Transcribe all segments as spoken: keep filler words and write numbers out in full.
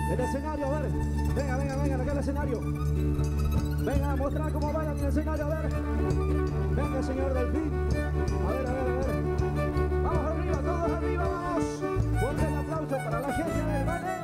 El escenario, a ver. Venga, venga, venga, acá el escenario. Venga, a mostrar cómo bailan en el escenario, a ver. Venga, señor Delfín. A ver, a ver, a ver. Vamos arriba, todos arriba, vamos. Fuerte el aplauso para la gente del baile.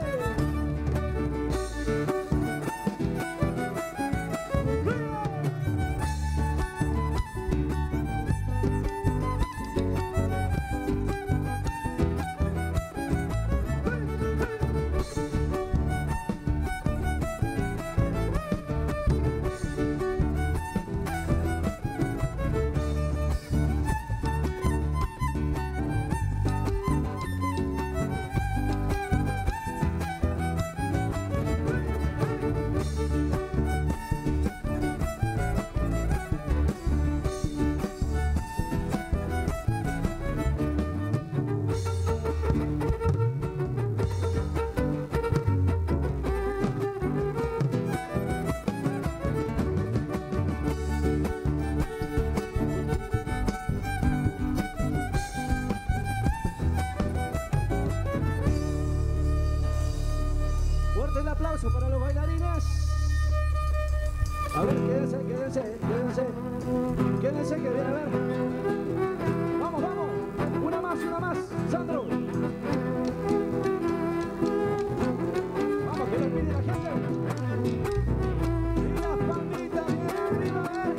El aplauso para los bailarines. A ver, quédense, quédense, quédense. Quédense que viene a ver. Vamos, vamos. Una más, una más. Sandro. Vamos, que lo pide la gente. Y las palmitas, bien arriba, a ver.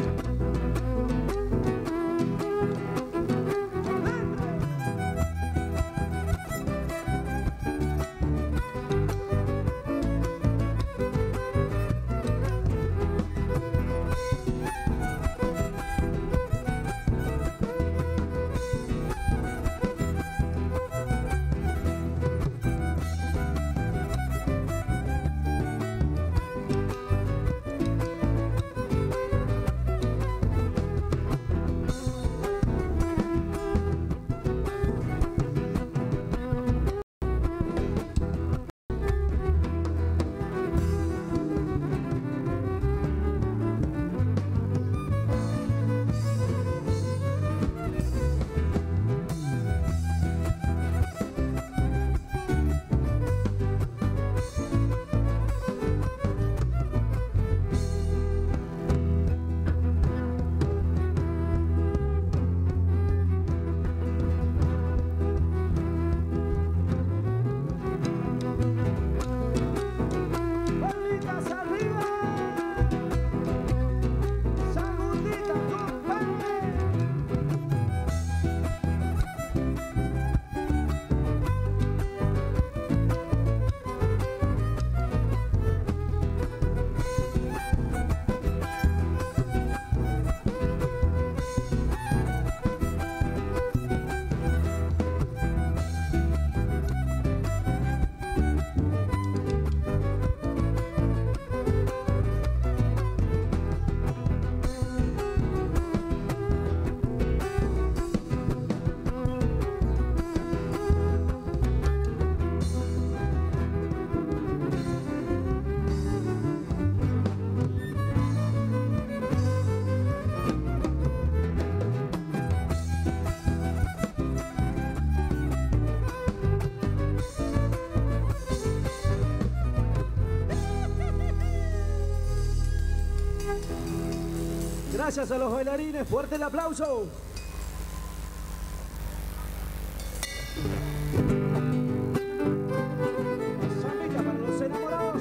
Gracias a los bailarines, fuerte el aplauso. Zambita para los enamorados.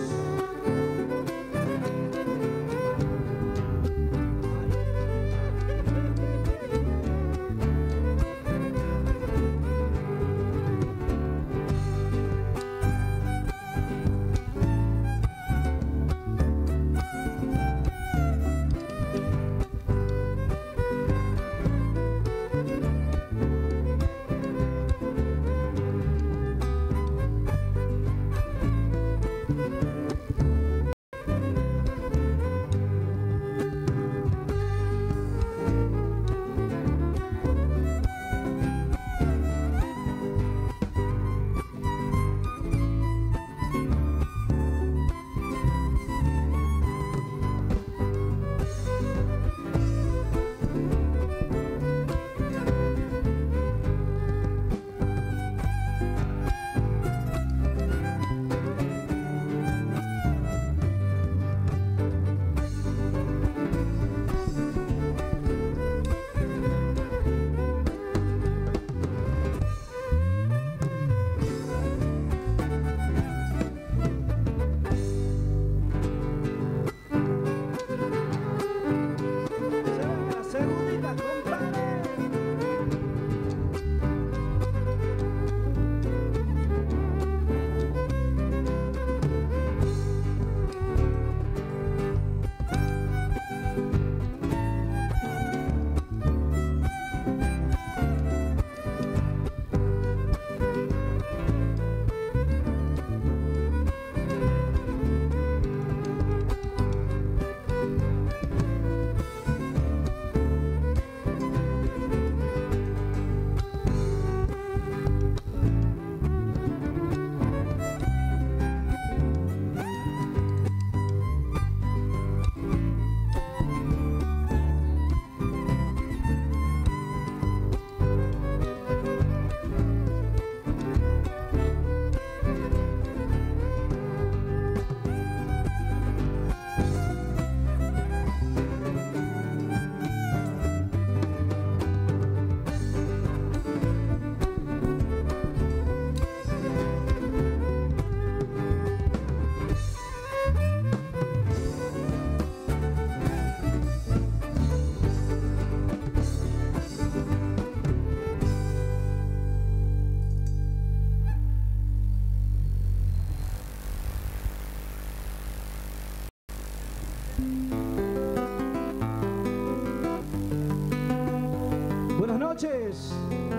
Buenas noches.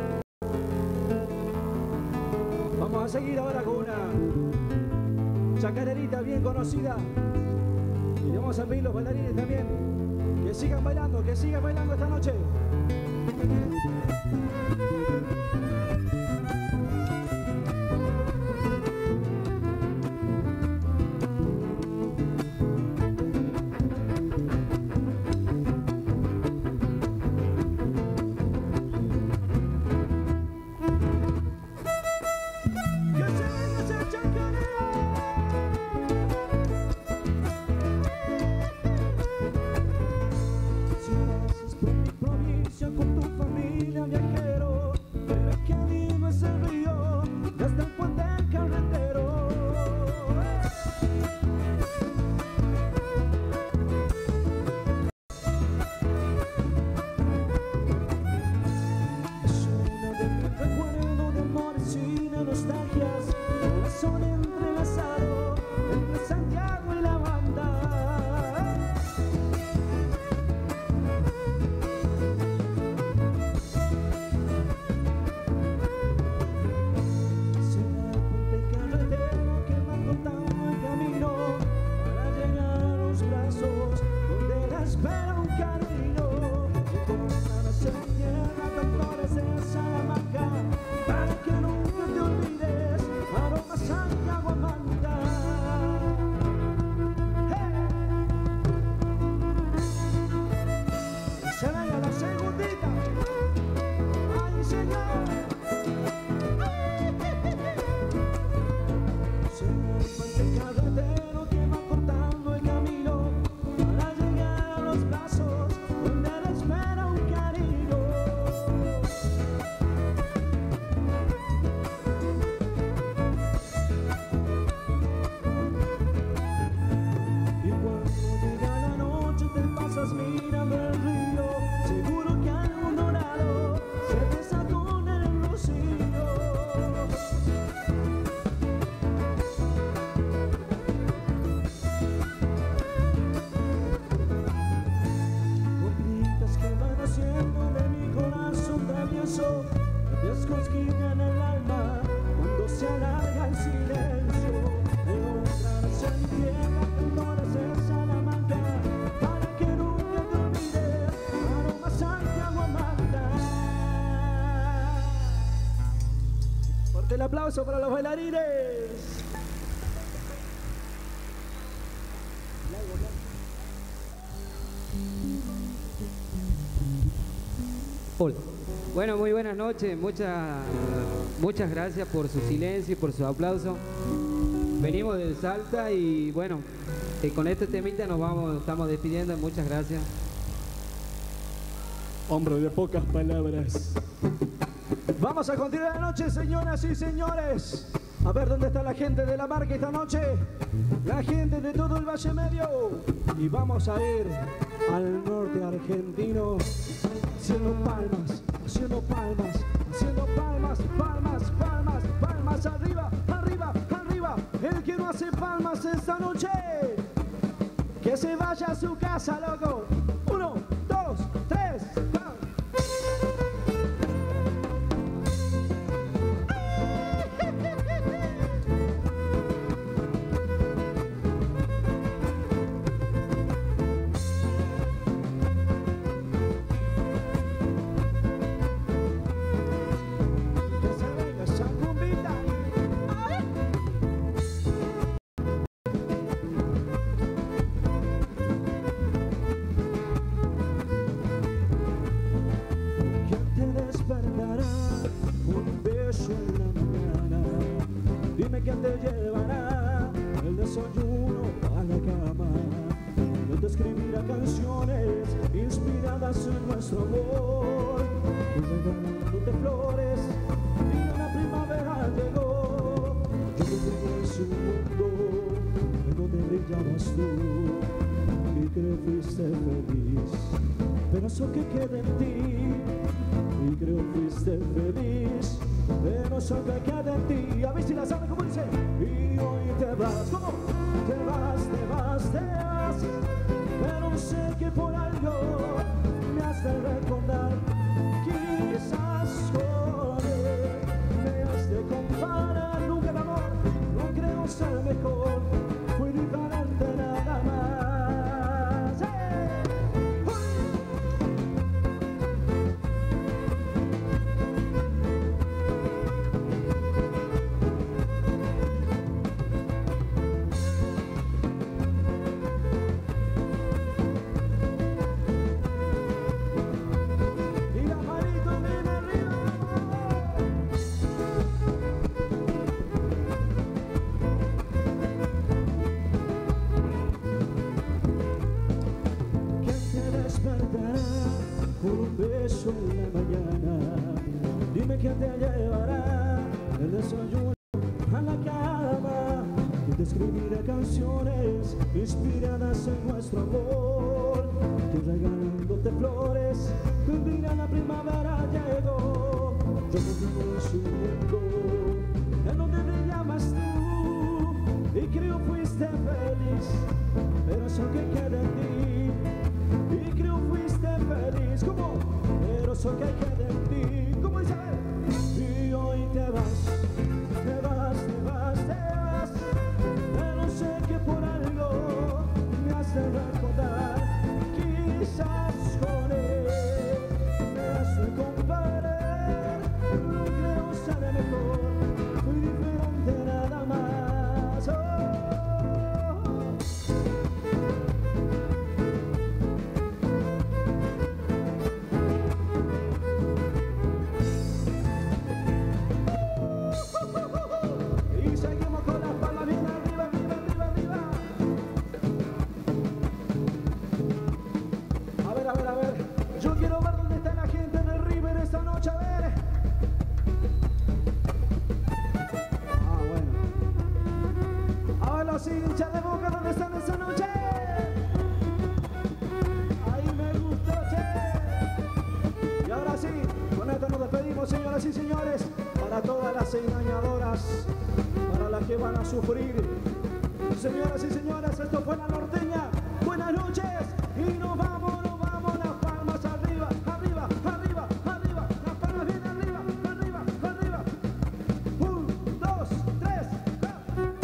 Vamos a seguir ahora con una chacarerita bien conocida. Y le vamos a pedir los bailarines también que sigan bailando, que sigan bailando esta noche. El aplauso para los bailarines. Hola. Bueno, muy buenas noches. Muchas, muchas gracias por su silencio y por su aplauso. Venimos de Salta y bueno, eh, con este temita nos vamos, estamos despidiendo. Muchas gracias. Hombre de pocas palabras. Vamos a continuar la noche, señoras y señores. A ver dónde está la gente de la marca esta noche. La gente de todo el Valle Medio. Y vamos a ir al norte argentino. Haciendo palmas, haciendo palmas, haciendo palmas, palmas, palmas, palmas. Arriba, arriba, arriba. El que no hace palmas esta noche, que se vaya a su casa, loco. Uno, dos, tres, cuatro. ¿Quién te llevará el desayuno a la cama? ¿Quién te escribirá canciones inspiradas en nuestro amor? Regalándote flores y la primavera llegó. Yo viví ese mundo en donde brillabas tú y creo fuiste feliz, pero eso que queda en ti. Y creo fuiste feliz, pero eso que queda en ti. A ver si la saben cómo dice. Y hoy te vas, ¿cómo? Te vas, te vas, te vas. por algo me has de recordar, quizás con él me has de comparar. Nunca el amor, no creo ser mejor, fui diferente nada más. ¡Hey! Y la manito viene arriba. ¿Quién te despertará con un beso en la mañana? Dime quién te llevará el desayuno a la cama. Y te escribiré canciones inspiradas en nuestro amor, que regalándote flores un día la primavera llegó. Yo vivo en su mundo en donde brillabas tú y creo fuiste feliz, pero eso que queda en ti. Y creo fuiste feliz, ¿cómo? Pero eso que queda en ti, ¿cómo dice? Y hoy te vas, te vas, te vas, te vas, pero sé que por algo me has de recordar, quizás con él me has de comparar. No creo ser mejor, muy diferente nada más. Oh. Y seguimos con las palmas bien arriba, arriba, arriba, arriba. A ver, a ver, a ver. Yo quiero ver dónde está la gente de River esta noche, a ver. Ah, bueno. A ver los hinchas de Boca, ¿dónde están esta noche? Ahí me gustó, che. Y ahora sí, con esto nos despedimos, señoras y señores, para todas las engañadoras, para las que van a sufrir. Señoras y señores, esto fue La Norteña. Buenas noches y nos vamos, nos vamos, las palmas arriba, arriba, arriba, arriba, las palmas bien arriba, arriba, arriba. Un, dos, tres, ¡va!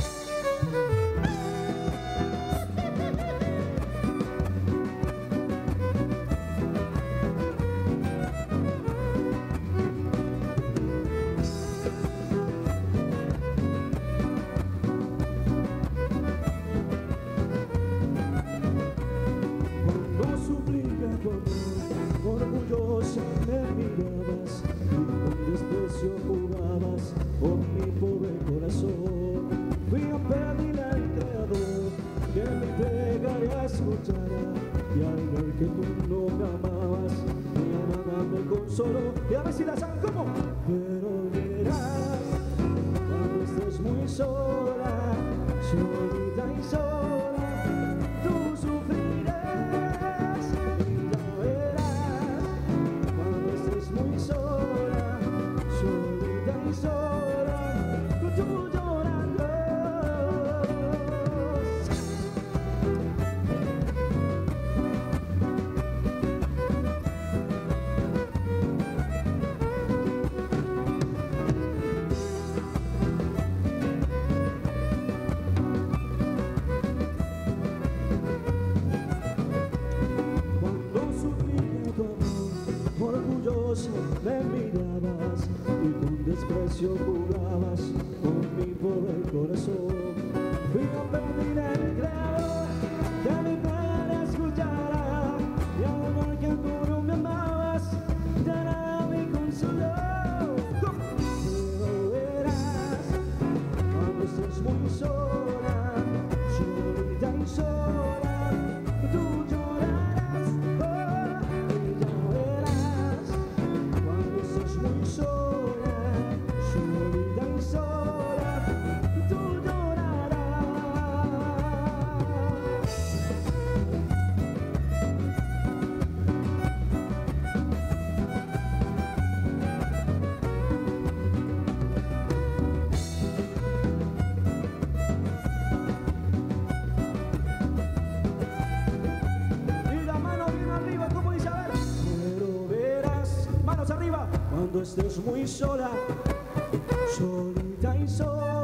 Cuando suplica tu amor, orgullosa me mirabas y con desprecio jugabas con mi pobre corazón. Fui a pedirle al Creador que me entregara a escuchar, y al ver que tú no me amabas, mi nada me consoló. Y a ver si la saben cómo. Pero verás, cuando estés muy sola, solita y sola, tú sufrirás. Y ya verás, cuando estés muy sola, solita y sola, tú llorando. Cuando supliqué tu amor, orgulloso me mirabas y con desprecio jugabas con mi pobre corazón. Fui a pedir al Creador que mi pena escuchara, y al ver que tú no me amabas, ya nada me consoló. Pero verás, cuando estés muy sola, solita y sola, tú llorarás. Oh, y ya verás, cuando estés muy sola, solita estés muy sola, solita y sola.